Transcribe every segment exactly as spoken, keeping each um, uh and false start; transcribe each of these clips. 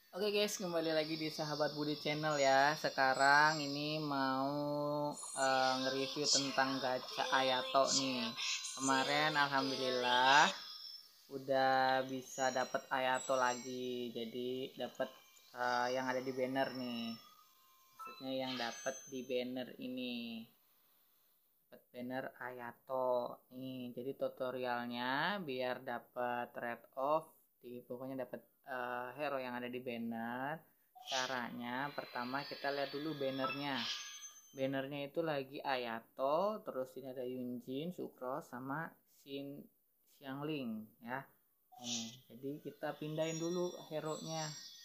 Oke guys, kembali lagi di Sahabat Budi Channel ya. Sekarang ini mau uh, nge-review tentang gacha Ayato nih. Kemarin alhamdulillah udah bisa dapat Ayato lagi. Jadi dapat uh, yang ada di banner nih. Maksudnya yang dapat di banner ini. Dapat banner Ayato. Nih, jadi tutorialnya biar dapat red off di pokoknya dapat uh, hero yang ada di banner. Caranya pertama kita lihat dulu bannernya. Bannernya itu lagi Ayato, terus ini ada Yunjin, Sucrose sama Shin Xiangling ya. Nih, jadi kita pindahin dulu hero-nya.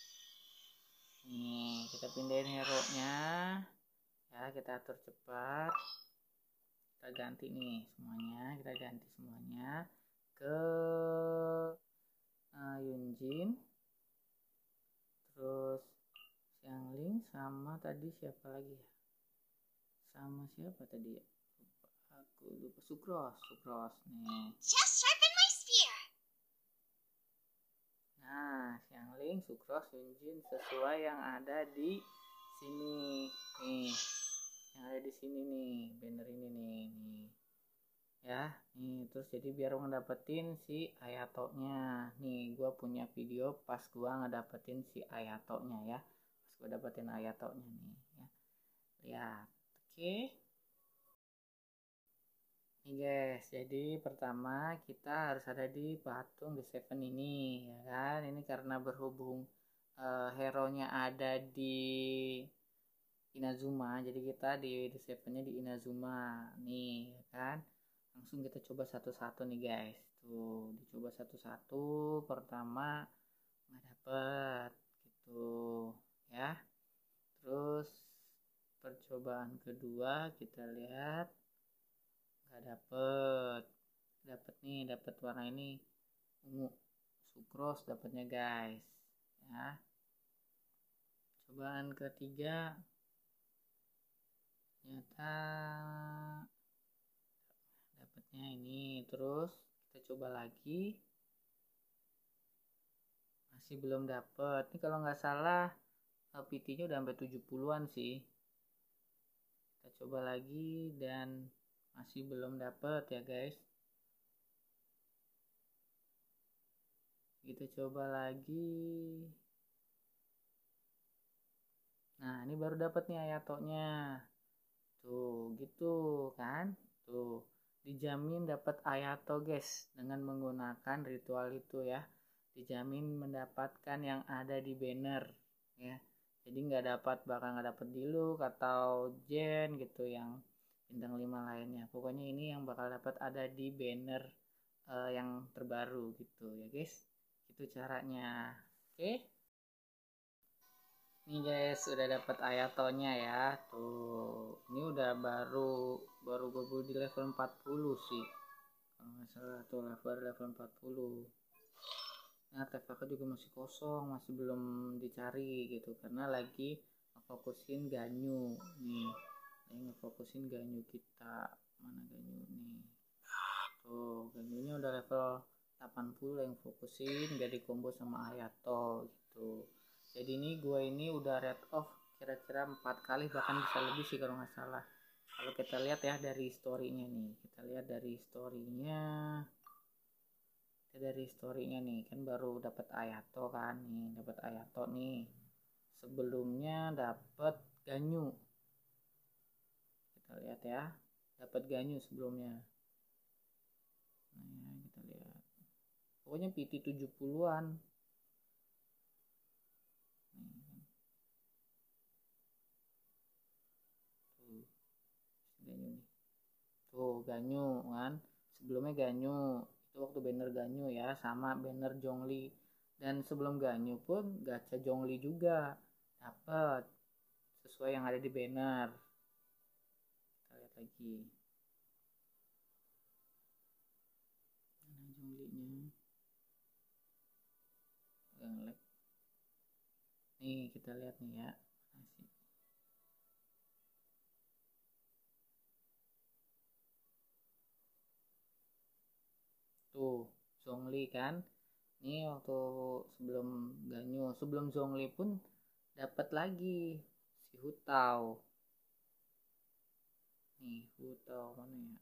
Nih, kita pindahin hero-nya. Ya, kita atur cepat. Kita ganti nih semuanya, kita ganti semuanya ke uh, Yunjin, terus Xiangling sama tadi siapa lagi ya, sama siapa tadi ya, lupa, aku lupa. Sucrose, Sucrose nih. Just sharpen my spear. Nah, Xiangling, Sucrose, Yunjin sesuai yang ada di sini nih, yang ada di sini nih, banner ini nih, nih. Ya, nih terus jadi biar ngedapetin si Ayato-nya. Nih, gua punya video pas gua ngedapetin si Ayato-nya ya. Pas gua dapetin Ayato-nya nih ya. Lihat. Oke. Nih guys, jadi pertama kita harus ada di patung The Seven ini ya kan. Ini karena berhubung uh, hero-nya ada di Inazuma, jadi kita di The Seven-nya di Inazuma nih ya kan. Langsung kita coba satu-satu nih guys. Tuh, dicoba satu-satu. Pertama nggak dapet gitu ya. Terus percobaan kedua kita lihat nggak dapet. Dapet nih, dapet warna ini ungu. Sucrose dapetnya guys ya. Cobaan ketiga ternyata dapatnya ini. Terus kita coba lagi, masih belum dapet. Ini kalau nggak salah P T-nya udah sampai tujuh puluhan sih. Kita coba lagi dan masih belum dapet ya guys. Kita coba lagi. Nah, ini baru dapet nih Ayatonya. Tuh, gitu kan? Tuh, dijamin dapat Ayato guys dengan menggunakan ritual itu ya. Dijamin mendapatkan yang ada di banner ya. Jadi nggak dapat, bakal nggak dapat Diluc atau Jen gitu yang bintang lima lainnya. Pokoknya ini yang bakal dapat ada di banner uh, yang terbaru gitu ya guys. Itu caranya. Oke. Okay? Nih guys, udah dapat Ayatonya ya. Tuh, ini udah baru baru gue di level empat puluh sih. Kalau nggak salah tuh level level empat puluh. Nah, artefaknya juga masih kosong, masih belum dicari gitu karena lagi ngefokusin Ganyu nih. Lagi ngefokusin Ganyu kita. Mana Ganyu nih? Tuh, Ganyunya udah level delapan puluh yang fokusin jadi combo sama Ayato gitu. Jadi ini gue ini udah red off kira-kira empat kali, bahkan bisa lebih sih kalau nggak salah. Kalau kita lihat ya dari storynya nih, kita lihat dari storynya, kita dari storynya nih kan baru dapat Ayato kan nih, dapat Ayato nih. Sebelumnya dapat Ganyu, kita lihat ya, dapat Ganyu sebelumnya. Nah, kita lihat. Pokoknya P T tujuh puluhan. Ganyu nih. Tuh Ganyu kan. Sebelumnya Ganyu. Itu waktu banner Ganyu ya, sama banner Zhongli. Dan sebelum Ganyu pun gacha Zhongli juga dapat sesuai yang ada di banner. Kita lihat lagi. Mana Zhonglinya? Lag. Nih kita lihat nih ya. Masih. Tuh Zhongli kan. Ini waktu sebelum Ganyu, sebelum Zhongli pun dapat lagi si Hutao. Nih, Hutao mana ya?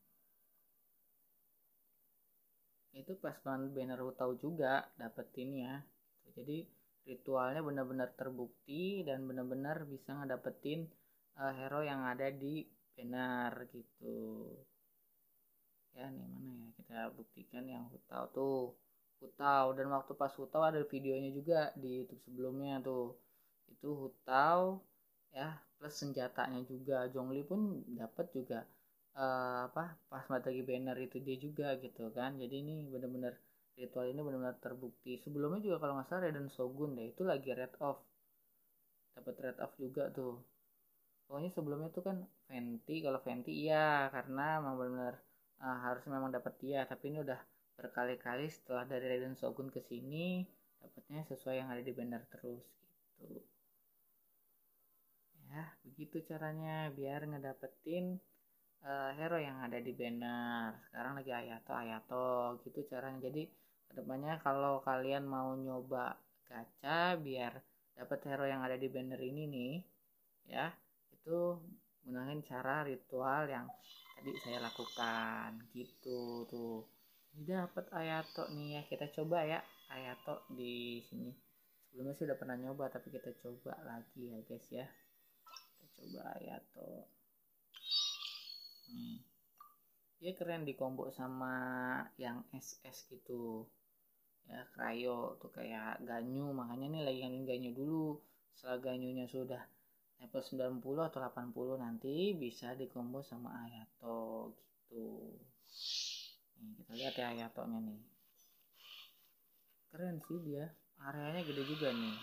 Itu pas banner Hutao juga dapetinnya. Jadi ritualnya benar-benar terbukti dan benar-benar bisa ngedapetin uh, hero yang ada di banner gitu. Ya nih mana ya, kita buktikan yang Hutao tuh. Hutao, dan waktu pas Hutao ada videonya juga di YouTube sebelumnya tuh. Itu Hutao ya, plus senjatanya juga. Zhongli pun dapat juga uh, apa pas lagi banner itu dia juga gitu kan. Jadi ini benar-benar ritual ini benar-benar terbukti. Sebelumnya juga kalau nggak salah Raiden Shogun deh itu lagi red off, dapat red off juga tuh. Pokoknya sebelumnya tuh kan Fenty, kalau Fenty iya karena memang benar uh, harusnya memang dapat dia, tapi ini udah berkali-kali setelah dari Raiden Shogun ke sini dapatnya sesuai yang ada di banner terus gitu. Ya, begitu caranya biar ngedapetin uh, hero yang ada di banner. Sekarang lagi Ayato Ayato gitu caranya. Jadi kedepannya kalau kalian mau nyoba gacha biar dapat hero yang ada di banner ini nih, ya itu gunakan cara ritual yang tadi saya lakukan gitu tuh. Ini dapat Ayato nih ya, kita coba ya Ayato di sini. Sebelumnya sih udah pernah nyoba tapi kita coba lagi ya guys ya. Kita coba Ayato. Hmm. Dia keren di combo sama yang S S gitu. Ya Cryo tuh kayak Ganyu, makanya nih lagi ngangin Ganyu dulu. Setelah Ganyunya sudah level sembilan puluh atau delapan puluh nanti bisa dikombo sama Ayato gitu. Nih, kita lihat ya Ayatonya nih. Keren sih dia. Areanya gede juga nih.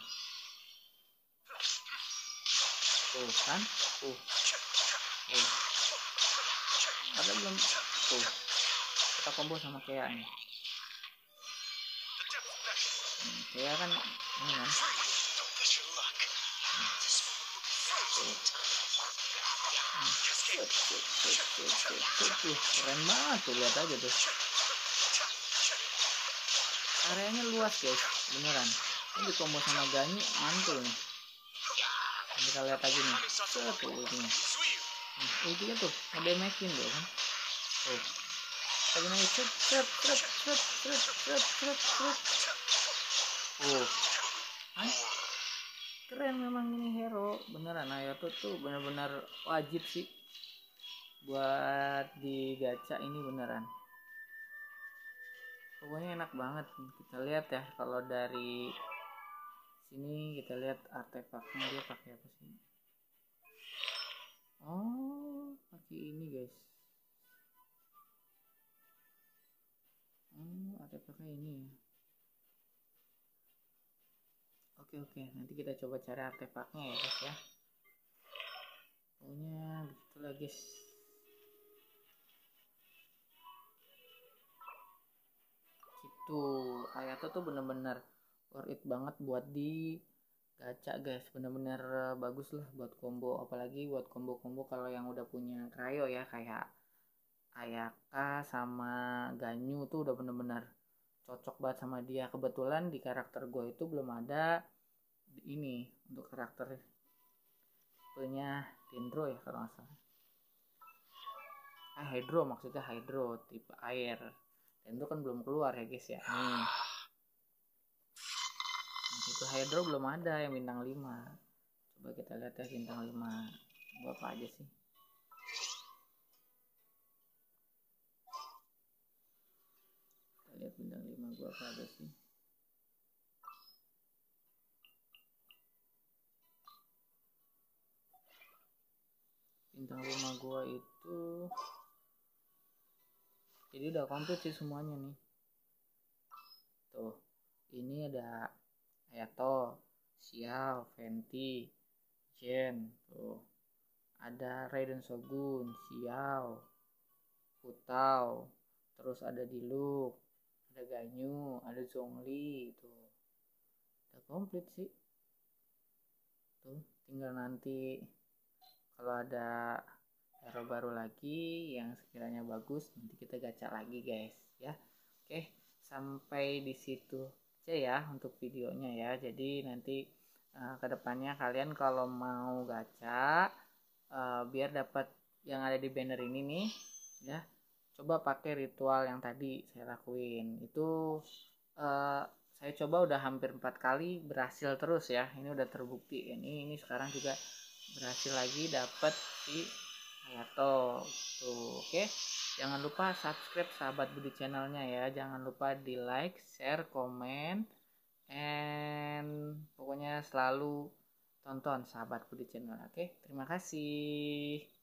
Tuh kan? Tuh. Tuh. Ada belum? Tuh. Kita combo sama Kea nih. Hmm, Kea kan ini kan. Tuh, keren banget tuh, lihat aja tuh. Areanya luas guys, beneran. Ini di combo sama Ganyu mantul nih. Kita lihat aja nih. Tuh ultinya. Nih, ultinya tuh ngedamagein tuh kan. Tuh. Lagi naik set set set set set set set set. Oh. Hai. Keren memang ini hero, beneran Ayato tuh bener-bener wajib sih buat di gacha ini beneran. Pokoknya enak banget. Kita lihat ya kalau dari sini kita lihat artefaknya dia pakai apa sih? Oh, pakai ini guys. Hmm, artefaknya ini ya. Oke oke, nanti kita coba cari artefaknya ya guys ya. Pokoknya begitulah guys. Gitu, Ayato tuh bener-bener worth it banget buat di gacha guys, bener-bener bagus lah buat combo, apalagi buat combo-combo kalau yang udah punya Cryo ya, kayak Ayaka sama Ganyu tuh udah bener-bener cocok banget sama dia. Kebetulan di karakter gue itu belum ada ini untuk karakter punya Dendro ya kalau nggak salah. Ah Hydro maksudnya Hydro tipe air. Dendro kan belum keluar ya guys ya. Nih. Itu Hydro belum ada yang bintang lima. Coba kita lihat ya bintang lima gua apa aja sih. Kita lihat bintang lima gua apa aja sih. Bintang lima gua itu jadi udah komplit sih semuanya nih. Tuh. Ini ada Ayato, Xiao, Fenty, Jen, tuh. Ada Raiden Shogun, Xiao, Hutao, terus ada Diluc, ada Ganyu, ada Zhongli, tuh. Udah komplit sih. Tuh, tinggal nanti kalau ada hero baru lagi yang sekiranya bagus nanti kita gacha lagi guys ya. Oke, sampai di situ aja ya untuk videonya ya. Jadi nanti uh, kedepannya kalian kalau mau gacha uh, biar dapat yang ada di banner ini nih ya, coba pakai ritual yang tadi saya lakuin. Itu uh, saya coba udah hampir empat kali berhasil terus ya. Ini udah terbukti. Ini ini sekarang juga berhasil lagi dapat si Hayato tuh. Oke, jangan lupa subscribe Sahabat Budi channelnya ya. Jangan lupa di like, share, komen, and pokoknya selalu tonton Sahabat Budi channel. Oke, terima kasih.